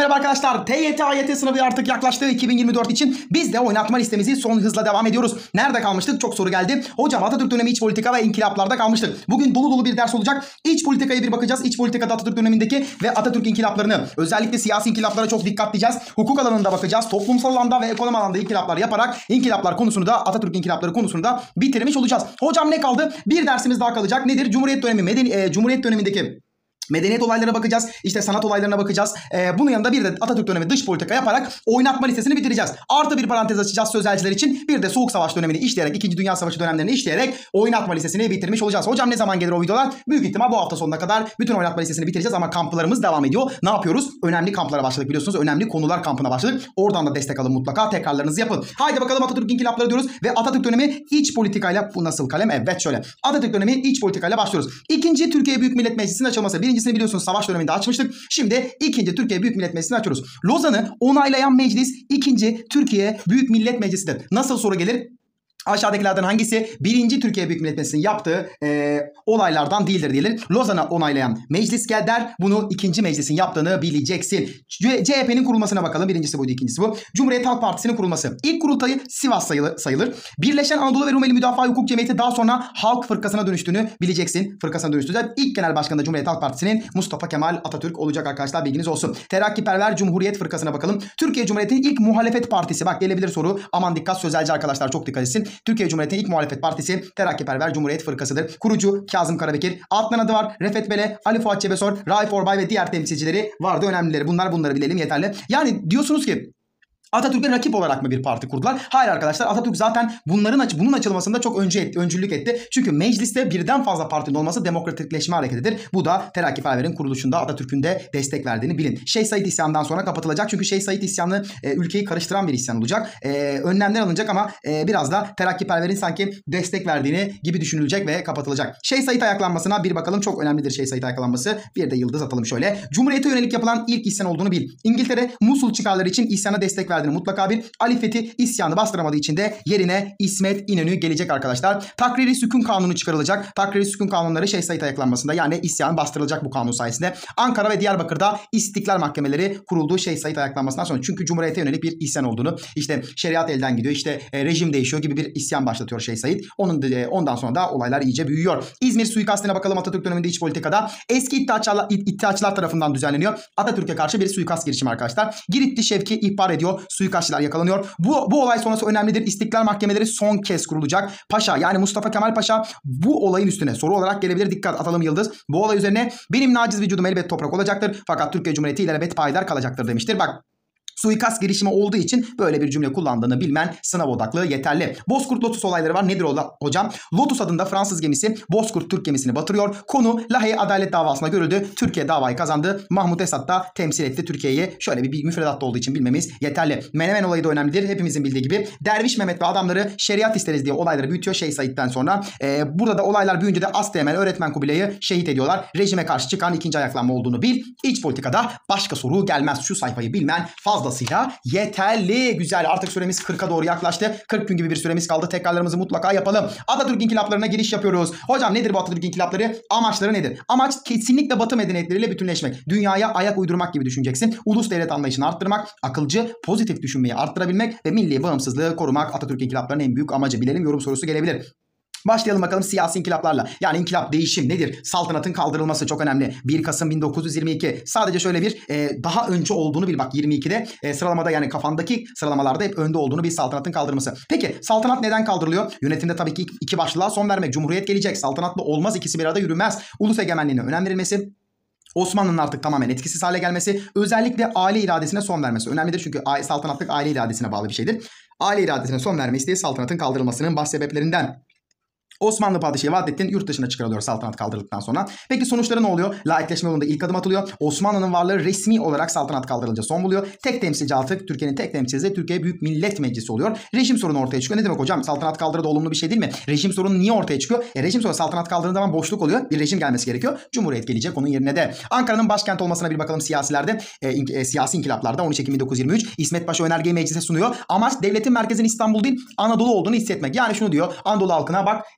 merhaba arkadaşlar. TYT AYT sınavı artık yaklaştı 2024 için. Biz de oynatma listemizi son hızla devam ediyoruz. Nerede kalmıştık? Çok soru geldi. Hocam Atatürk dönemi iç politika ve inkılaplarda kalmıştık. Bugün dolu dolu bir ders olacak. İç politikaya bir bakacağız. İç politikada Atatürk dönemindeki ve Atatürk inkılaplarını, özellikle siyasi inkılaplara çok dikkat edeceğiz. Hukuk alanında bakacağız. Toplumsal alanda ve ekonomi alanında inkılaplar yaparak inkılaplar konusunu da, Atatürk inkılapları konusunu da bitirmiş olacağız. Hocam ne kaldı? Bir dersimiz daha kalacak. Nedir? Cumhuriyet dönemi, Cumhuriyet dönemindeki medeniyet olaylarına bakacağız. İşte sanat olaylarına bakacağız. Bunun yanında bir de Atatürk dönemi dış politika yaparak oynatma listesini bitireceğiz. Artı bir parantez açacağız sözelciler için. Bir de Soğuk Savaş dönemini işleyerek, 2. Dünya Savaşı dönemlerini işleyerek oynatma listesini bitirmiş olacağız. Hocam ne zaman gelir o videolar? Büyük ihtimal bu hafta sonuna kadar bütün oynatma listesini bitireceğiz ama kamplarımız devam ediyor. Ne yapıyoruz? Önemli kamplara başladık biliyorsunuz. Önemli konular kampına başladık. Oradan da destek alın mutlaka. Tekrarlarınızı yapın. Haydi bakalım Atatürk inkılapları diyoruz ve Atatürk dönemi iç politikayla, bu nasıl kalem? Evet şöyle. Atatürk dönemi iç politikayla başlıyoruz. İkinci Türkiye Büyük Millet Meclisi'nin açılması. Birincisini biliyorsunuz savaş döneminde açmıştık. Şimdi 2. Türkiye Büyük Millet Meclisi'ni açıyoruz. Lozan'ı onaylayan meclis 2. Türkiye Büyük Millet Meclisi'dir. Nasıl soru gelir? Aşağıdakilerden hangisi 1. Türkiye Büyük Millet Meclisi'nin yaptığı olaylardan değildir diyelim. Lozan'ı onaylayan meclis gel der. Bunu 2. meclisin yaptığını bileceksin. CHP'nin kurulmasına bakalım. Birincisi buydu, ikincisi bu. Cumhuriyet Halk Partisi'nin kurulması. İlk kurultayı Sivas sayılır. Birleşen Anadolu ve Rumeli Müdafaa Hukuk Cemiyeti daha sonra Halk Fırkası'na dönüştüğünü bileceksin. Fırkasına dönüştüğünde ilk genel başkanı da Cumhuriyet Halk Partisi'nin Mustafa Kemal Atatürk olacak arkadaşlar, bilginiz olsun. Terakkiperver Cumhuriyet Fırkası'na bakalım. Türkiye Cumhuriyeti'nin ilk muhalefet partisi. Bak gelebilir soru. Aman dikkat, sözelci arkadaşlar çok dikkat etsin. Türkiye Cumhuriyeti'nin ilk muhalefet partisi Terakkiperver Cumhuriyet Fırkası'dır. Kurucu Kazım Karabekir. Alttan adı var. Refet Bele, Ali Fuat Çebesor, Raif Orbay ve diğer temsilcileri vardı. Önemlileri bunları bilelim yeterli. Yani diyorsunuz ki Atatürk'e rakip olarak mı bir parti kurdular? Hayır arkadaşlar, Atatürk zaten bunun açılmasında çok öncülük etti. Çünkü mecliste birden fazla partinin olması demokratikleşme hareketidir. Bu da Terakkiperver'in kuruluşunda Atatürk'ün de destek verdiğini bilin. Şeyh Said isyanından sonra kapatılacak. Çünkü Şeyh Said isyanı ülkeyi karıştıran bir isyan olacak. Önlemler alınacak ama biraz da Terakkiperver'in sanki destek verdiğini gibi düşünülecek ve kapatılacak. Şeyh Said ayaklanmasına bir bakalım. Çok önemlidir Şeyh Said ayaklanması. Bir de yıldız atalım şöyle. Cumhuriyete yönelik yapılan ilk isyan olduğunu bil. İngiltere Musul çıkarları için isyana destek verdiğini mutlaka bir. Ali Fethi isyanı bastıramadığı için de yerine İsmet İnönü gelecek arkadaşlar. Takriri Sükun Kanunu çıkarılacak. Takriri Sükun Kanunları Şeyh Said ayaklanmasında, yani isyan bastırılacak bu kanun sayesinde. Ankara ve Diyarbakır'da istiklal mahkemeleri kurulduğu Şeyh Said ayaklanmasından sonra. Çünkü Cumhuriyete yönelik bir isyan olduğunu, işte şeriat elden gidiyor, işte rejim değişiyor gibi bir isyan başlatıyor Şeyh Said. Ondan sonra da olaylar iyice büyüyor. İzmir suikastine bakalım Atatürk döneminde iç politikada. Eski iddiaçılar tarafından düzenleniyor. Atatürk'e karşı bir suikast girişimi arkadaşlar. Giritli Şevki ihbar ediyor. Suikastçılar yakalanıyor. Bu olay sonrası önemlidir. İstiklal mahkemeleri son kez kurulacak. Paşa, yani Mustafa Kemal Paşa bu olayın üstüne soru olarak gelebilir. Dikkat, atalım yıldız. Bu olay üzerine benim naciz vücudum elbet toprak olacaktır. Fakat Türkiye Cumhuriyeti ilelebet payidar kalacaktır demiştir. Bak, suikast girişimi olduğu için böyle bir cümle kullandığını bilmen sınav odaklı yeterli. Bozkurt Lotus olayları var. Nedir o hocam? Lotus adında Fransız gemisi Bozkurt Türk gemisini batırıyor. Konu Lahey adalet davasına görüldü. Türkiye davayı kazandı. Mahmut Esat da temsil etti Türkiye'yi. Şöyle bir müfredatta olduğu için bilmemiz yeterli. Menemen olayı da önemlidir. Hepimizin bildiği gibi. Derviş Mehmet ve adamları şeriat isteriz diye olayları büyütüyor Şeyh Said'den sonra. Burada da olaylar büyüyünce de Asteğmen öğretmen Kubilay'ı şehit ediyorlar. Rejime karşı çıkan ikinci ayaklanma olduğunu bil. İç politikada başka soru gelmez. Şu sayfayı bilmen fazlasıyla yeterli. Güzel. Artık süremiz 40'a doğru yaklaştı. 40 gün gibi bir süremiz kaldı. Tekrarlarımızı mutlaka yapalım. Atatürk inkılaplarına giriş yapıyoruz. Hocam nedir bu Atatürk inkılapları? Amaçları nedir? Amaç kesinlikle Batı medeniyetleriyle bütünleşmek. Dünyaya ayak uydurmak gibi düşüneceksin. Ulus devlet anlayışını arttırmak, akılcı, pozitif düşünmeyi arttırabilmek ve milli bağımsızlığı korumak Atatürk inkılaplarının en büyük amacı. Bilelim, yorum sorusu gelebilir. Başlayalım bakalım siyasi inkılaplarla. Yani inkılap, değişim nedir? Saltanatın kaldırılması çok önemli. 1 Kasım 1922. Sadece şöyle bir daha önce olduğunu bil. Bak 22'de sıralamada, yani kafandaki sıralamalarda hep önde olduğunu bil, saltanatın kaldırılması. Peki saltanat neden kaldırılıyor? Yönetimde tabii ki iki başlılığa son vermek. Cumhuriyet gelecek. Saltanatla olmaz, ikisi bir arada yürümez. Ulus egemenliğine önem verilmesi. Osmanlı'nın artık tamamen etkisiz hale gelmesi, özellikle aile iradesine son vermesi önemlidir. Çünkü saltanatlık aile iradesine bağlı bir şeydir. Aile iradesine son verme isteği saltanatın kaldırılmasının baş sebeplerinden. Osmanlı padişahı Vahdettin yurt dışına çıkarılıyor saltanat kaldırıldıktan sonra. Peki sonuçları ne oluyor? Laikleşme yolunda ilk adım atılıyor. Osmanlı'nın varlığı resmi olarak saltanat kaldırılınca son buluyor. Tek temsilci artık Türkiye'nin tek temsilcisi Türkiye Büyük Millet Meclisi oluyor. Rejim sorunu ortaya çıkıyor. Ne demek hocam? Saltanat kaldırıldı, olumlu bir şey değil mi? Rejim sorunu niye ortaya çıkıyor? Rejim sorunu, saltanat kaldırıldığı zaman boşluk oluyor. Bir rejim gelmesi gerekiyor. Cumhuriyet gelecek onun yerine de. Ankara'nın başkent olmasına bir bakalım siyasilerde. Siyasi inkılaplarda 13 Ekim 1923 İsmet Paşa önergeyi meclise sunuyor. Amaç devletin merkezinin İstanbul değil Anadolu olduğunu hissetmek. Yani şunu diyor Anadolu halkına, bak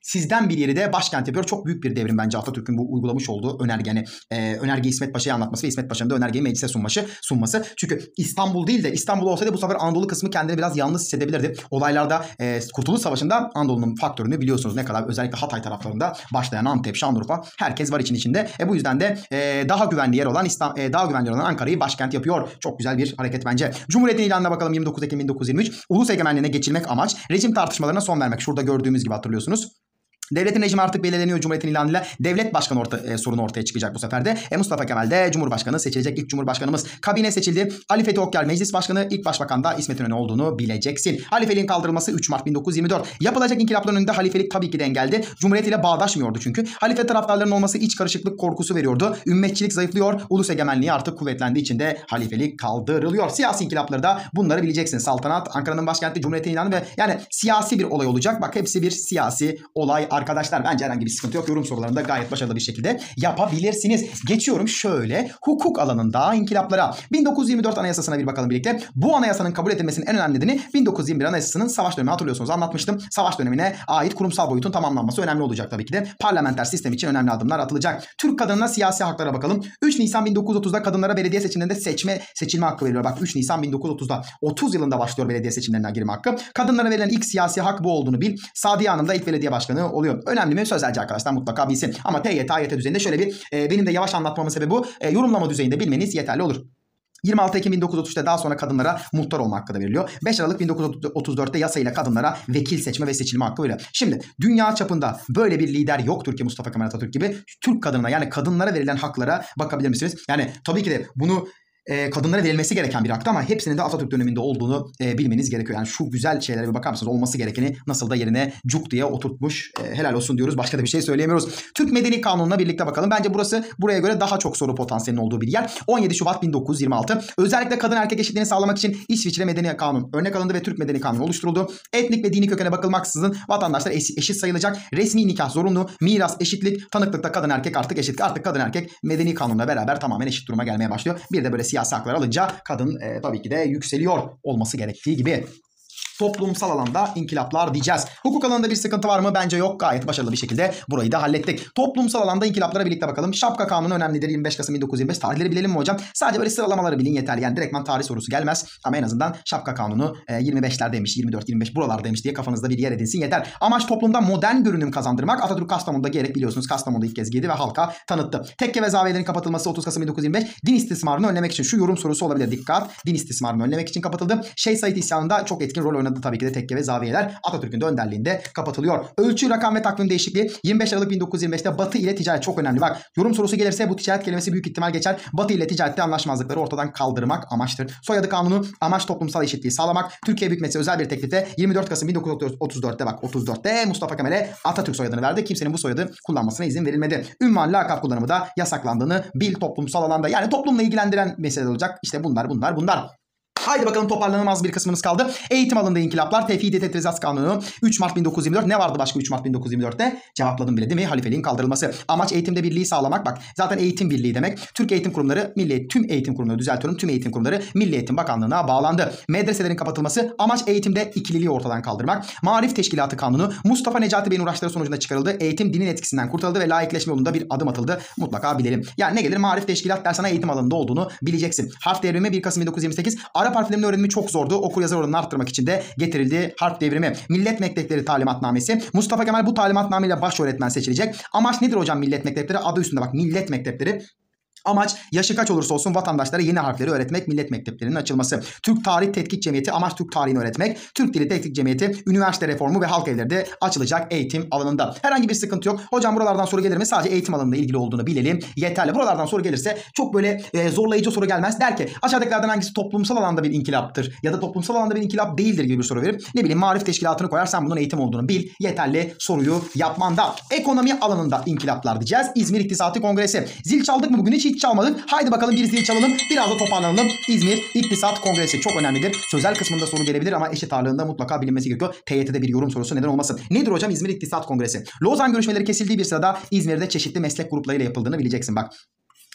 sizden bir yeri de başkent yapıyor. Çok büyük bir devrim bence Atatürk'ün bu uygulamış olduğu önerge. Yani önergeyi İsmet Paşa'ya anlatması ve İsmet Paşa'nın da önergeyi meclise sunması. Çünkü İstanbul değil de İstanbul olsaydı bu sefer Anadolu kısmı kendini biraz yalnız hissedebilirdi. Olaylarda Kurtuluş Savaşı'nda Anadolu'nun faktörünü biliyorsunuz ne kadar, özellikle Hatay taraflarında başlayan Antep, Şanlıurfa, herkes var için içinde. Bu yüzden de daha güvenli yer olan Ankara'yı başkent yapıyor. Çok güzel bir hareket bence. Cumhuriyetin ilanına bakalım. 29 Ekim 1923. Ulus egemenliğine geçilmek amaç. Rejim tartışmalarına son vermek. Şurada gördüğümüz gibi hatırlıyorsunuz. Devletin rejimi artık belirleniyor Cumhuriyet'in ilanıyla. Devlet başkanı sorunu ortaya çıkacak bu sefer de. Mustafa Kemal de Cumhurbaşkanı seçilecek. İlk Cumhurbaşkanımız. Kabine seçildi. Ali Fethi Okyar Meclis Başkanı. İlk Başbakan da İsmet İnönü olduğunu bileceksin. Halifeliğin kaldırılması 3 Mart 1924. Yapılacak inkılapların önünde halifelik tabii ki de engeldi. Cumhuriyet ile bağdaşmıyordu çünkü. Halife taraftarlarının olması iç karışıklık korkusu veriyordu. Ümmetçilik zayıflıyor. Ulus egemenliği artık kuvvetlendiği için de halifelik kaldırılıyor. Siyasi inkılapları da bunları bileceksin. Saltanat, Ankara'nın başkenti, Cumhuriyet'in ilanı ve yani siyasi bir olay olacak. Bak hepsi bir siyasi olay arkadaşlar. Bence herhangi bir sıkıntı yok. Yorum sorularında gayet başarılı bir şekilde yapabilirsiniz. Geçiyorum şöyle hukuk alanında inkılaplara. 1924 Anayasası'na bir bakalım birlikte. Bu anayasanın kabul edilmesinin en önemli nedeni 1921 Anayasası'nın savaş dönemi, hatırlıyorsunuz, anlatmıştım. Savaş dönemine ait kurumsal boyutun tamamlanması önemli olacak tabii ki de. Parlamenter sistem için önemli adımlar atılacak. Türk kadınına siyasi haklara bakalım. 3 Nisan 1930'da kadınlara belediye seçimlerinde seçilme hakkı veriliyor. Bak 3 Nisan 1930'da 30 yılında başlıyor belediye seçimlerine girme hakkı. Kadınlara verilen ilk siyasi hak bu olduğunu bil. Sadiye Hanım da ilk belediye başkanı oluyor. Önemli mi? Sözelci arkadaşlar mutlaka bilsin. Ama TYT, AYT düzeyinde şöyle bir benim de yavaş anlatmamın sebebi bu. Yorumlama düzeyinde bilmeniz yeterli olur. 26 Ekim 1933'te daha sonra kadınlara muhtar olma hakkı da veriliyor. 5 Aralık 1934'te yasayla kadınlara vekil seçme ve seçilme hakkı veriliyor. Şimdi dünya çapında böyle bir lider yoktur ki Mustafa Kemal Atatürk gibi. Türk kadınına, yani kadınlara verilen haklara bakabilir misiniz? Yani tabii ki de bunu kadınlara verilmesi gereken bir haktı ama hepsinin de Atatürk döneminde olduğunu bilmeniz gerekiyor. Yani şu güzel şeylere bir bakar mısınız? Olması gerekeni nasıl da yerine cuk diye oturtmuş. Helal olsun diyoruz. Başka da bir şey söyleyemiyoruz. Türk Medeni Kanunu'na birlikte bakalım. Bence buraya göre daha çok soru potansiyelinin olduğu bir yer. 17 Şubat 1926. Özellikle kadın erkek eşitliğini sağlamak için İsviçre Medeni Kanun örnek alındı ve Türk Medeni Kanunu oluşturuldu. Etnik ve dini kökene bakılmaksızın vatandaşlar eşit sayılacak. Resmi nikah zorunlu. Miras eşitlik. Tanıklıkta kadın erkek artık eşit. Artık kadın erkek Medeni Kanun'la beraber tamamen eşit duruma gelmeye başlıyor. Bir de böyle siyasi haklar alınca kadın tabii ki de yükseliyor olması gerektiği gibi. Toplumsal alanda inkılaplar diyeceğiz. Hukuk alanında bir sıkıntı var mı? Bence yok. Gayet başarılı bir şekilde burayı da hallettik. Toplumsal alanda inkılaplara birlikte bakalım. Şapka Kanunu önemlidir. 25 Kasım 1925. Tarihleri bilelim mi hocam? Sadece böyle sıralamaları bilin yeterli. Yani direktman tarih sorusu gelmez. Ama en azından Şapka Kanunu 25'lerdeymiş, 24-25 buralardaymış diye kafanızda bir yer edinsin yeter. Amaç toplumda modern görünüm kazandırmak. Atatürk Kastamonu'da giyerek biliyorsunuz. Kastamonu'da ilk kez giydi ve halka tanıttı. Tekke ve zaviyelerin kapatılması 30 Kasım 1925. Din istismarını önlemek için. Şu yorum sorusu olabilir. Dikkat. Din istismarını önlemek için kapatıldı. Şeyh Said isyanında çok etkin rol oynadı tabii ki de tekke ve zaviyeler. Atatürk'ün de önderliğinde kapatılıyor. Ölçü, rakam ve takvim değişikliği 25 Aralık 1925'te Batı ile ticaret çok önemli. Bak yorum sorusu gelirse bu ticaret kelimesi büyük ihtimal geçer. Batı ile ticarette anlaşmazlıkları ortadan kaldırmak amaçtır. Soyadı kanunu amaç toplumsal eşitliği sağlamak. Türkiye Büyük Meclisi özel bir teklifte 24 Kasım 1934'te bak 34'te Mustafa Kemal'e Atatürk soyadını verdi. Kimsenin bu soyadı kullanmasına izin verilmedi. Ünvan, lakap kullanımı da yasaklandığını bil toplumsal alanda. Yani toplumla ilgilendiren mesele olacak. İşte bunlar. Haydi bakalım toparlanamaz bir kısmımız kaldı. Eğitim alanında inkılaplar. Tevhid-i Tetrizat Kanunu 3 Mart 1924. Ne vardı başka 3 Mart 1924'te? Cevapladım bile değil mi? Halifeliğin kaldırılması. Amaç eğitimde birliği sağlamak. Bak zaten eğitim birliği demek. Türk eğitim kurumları, tüm eğitim kurumları düzeltiyorum. Tüm eğitim kurumları Milli Eğitim Bakanlığı'na bağlandı. Medreselerin kapatılması. Amaç eğitimde ikililiği ortadan kaldırmak. Marif Teşkilatı Kanunu Mustafa Necati Bey'in uğraşları sonucunda çıkarıldı. Eğitim dinin etkisinden kurtarıldı ve laikleşme yolunda bir adım atıldı. Mutlaka bilelim. Yani ne gelir? Marif Teşkilat dersen eğitim alanında olduğunu bileceksin. Harf devrimi 1 Kasım 1928. Arap harflerinin öğrenimi çok zordu. Okur yazar oranını arttırmak için de getirildi harf devrimi. Millet Mektepleri Talimatnamesi. Mustafa Kemal bu talimatnameyle baş öğretmen seçilecek. Amaç nedir hocam millet mektepleri? Adı üstünde bak, millet mektepleri. Amaç yaşı kaç olursa olsun vatandaşlara yeni harfleri öğretmek, millet mekteplerinin açılması. Türk Tarih Tetkik Cemiyeti amaç Türk tarihini öğretmek. Türk Dili Tetkik Cemiyeti, üniversite reformu ve halk evleri de açılacak eğitim alanında. Herhangi bir sıkıntı yok. Hocam buralardan soru gelir mi? Sadece eğitim alanında ilgili olduğunu bilelim. Yeterli. Buralardan soru gelirse çok böyle zorlayıcı soru gelmez. Der ki aşağıdakilerden hangisi toplumsal alanda bir inkılaptır? Ya da toplumsal alanda bir inkılap değildir gibi bir soru verir. Ne bileyim marif teşkilatını koyarsan bunun eğitim olduğunu bil. Yeterli soruyu yapmanda. Ekonomi alanında inkılaplar diyeceğiz. İzmir İktisadi Kongresi. Zil çaldık mı bugün? Hiç çalmadık. Haydi bakalım bir zil çalalım. Biraz da toparlanalım. İzmir İktisat Kongresi çok önemlidir. Sözel kısmında soru gelebilir ama eşit ağırlığında mutlaka bilinmesi gerekiyor. TYT'de bir yorum sorusu neden olmasın. Nedir hocam İzmir İktisat Kongresi? Lozan görüşmeleri kesildiği bir sırada İzmir'de çeşitli meslek gruplarıyla yapıldığını bileceksin bak.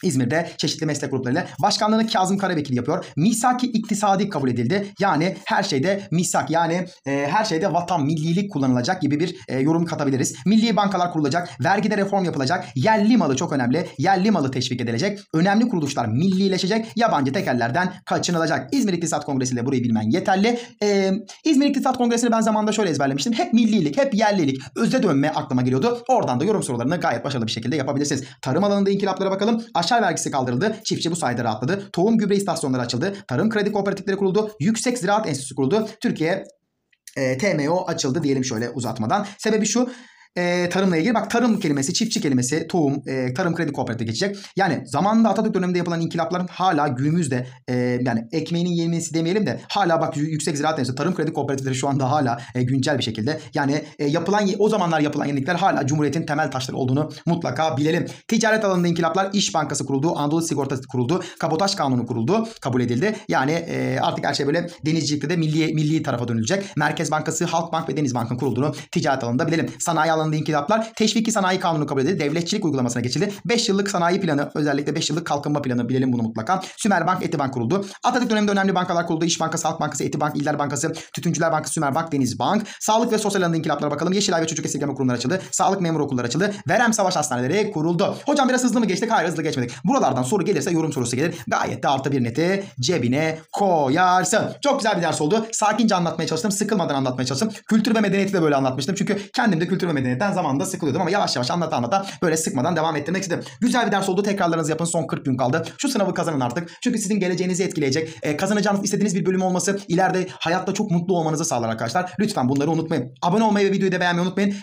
İzmir'de çeşitli meslek gruplarıyla başkanlığını Kazım Karabekir yapıyor. Misaki iktisadi kabul edildi. Yani her şeyde misak, yani her şeyde vatan, millilik kullanılacak gibi bir yorum katabiliriz. Milli bankalar kurulacak. Vergide reform yapılacak. Yerli malı çok önemli. Yerli malı teşvik edilecek. Önemli kuruluşlar millileşecek. Yabancı tekellerden kaçınılacak. İzmir İktisat Kongresi ile burayı bilmen yeterli. İzmir İktisat Kongresi'ni ben zamanında şöyle ezberlemiştim. Hep millilik, hep yerlilik, özde dönme aklıma geliyordu. Oradan da yorum sorularını gayet başarılı bir şekilde yapabilirsiniz. Tarım alanında inkılaplara bakalım. Aşağı vergisi kaldırıldı. Çiftçi bu sayede rahatladı. Tohum gübre istasyonları açıldı. Tarım kredi kooperatifleri kuruldu. Yüksek Ziraat Enstitüsü kuruldu. Türkiye TMO açıldı diyelim şöyle uzatmadan. Sebebi şu. Tarımla ilgili bak, tarım kelimesi, çiftçi kelimesi, tohum, tarım kredi kooperatifi geçecek. Yani zamanında Atatürk döneminde yapılan inkılapların hala günümüzde yani ekmeğinin yenmesi demeyelim de hala bak Yüksek Ziraat Enstitüsü, tarım kredi kooperatifleri şu anda hala güncel bir şekilde. Yani o zamanlar yapılan yenilikler hala Cumhuriyet'in temel taşları olduğunu mutlaka bilelim. Ticaret alanında inkılaplar, İş Bankası kuruldu, Anadolu Sigortası kuruldu, Kabotaj Kanunu kuruldu, kabul edildi. Yani artık her şey böyle denizcilikte de milli tarafa dönülecek. Merkez Bankası, Halkbank ve Denizbank'ın kurulduğunu ticaret alanında bilelim. Sanayi alanında inkılaplar, teşviki sanayi kanunu kabul edildi. Devletçilik uygulamasına geçildi. 5 yıllık sanayi planı, özellikle 5 yıllık kalkınma planı, bilelim bunu mutlaka. Sümerbank, Etibank kuruldu. Atatürk döneminde önemli bankalar kuruldu. İş Bankası, Halk Bankası, Etibank, İller Bankası, Tütüncüler Bankası, Sümerbank, Denizbank. Sağlık ve sosyal alanında inkılaplara bakalım. Yeşilay ve Çocuk Esirgeme Kurumları açıldı. Sağlık memuru okulları açıldı. Verem Savaş Hastaneleri kuruldu. Hocam biraz hızlı mı geçtik? Hayır, hızlı geçmedik. Buralardan soru gelirse yorum sorusu gelir. Gayet de artı bir neti cebine koyarsın. Çok güzel bir ders oldu. Sakince anlatmaya çalıştım. Sıkılmadan anlatmaya çalıştım. Kültür ve medeniyeti de böyle anlatmıştım. Çünkü kendim de kültür ve medeniyetten zamanında sıkılıyordum ama yavaş yavaş anlata böyle sıkmadan devam ettirmek istedim. Güzel bir ders oldu. Tekrarlarınızı yapın. Son 40 gün kaldı. Şu sınavı kazanın artık. Çünkü sizin geleceğinizi etkileyecek. Kazanacağınız, istediğiniz bir bölüm olması ileride hayatta çok mutlu olmanızı sağlar arkadaşlar. Lütfen bunları unutmayın. Abone olmayı ve videoyu da beğenmeyi unutmayın.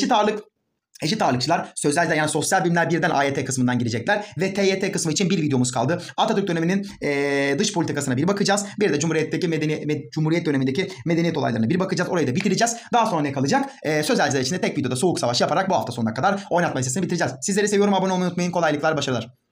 Eşit ağırlıkçılar sözelden, yani sosyal bilimler 1'den AYT kısmından girecekler ve TYT kısmı için bir videomuz kaldı. Atatürk döneminin dış politikasına bir bakacağız. Bir de Cumhuriyet dönemindeki medeniyet olaylarına bir bakacağız. Orayı da bitireceğiz. Daha sonra ne kalacak? Sözelciler için de tek videoda soğuk savaş yaparak bu hafta sonuna kadar oynatma listesini bitireceğiz. Sizleri seviyorum. Abone olmayı unutmayın. Kolaylıklar, başarılar.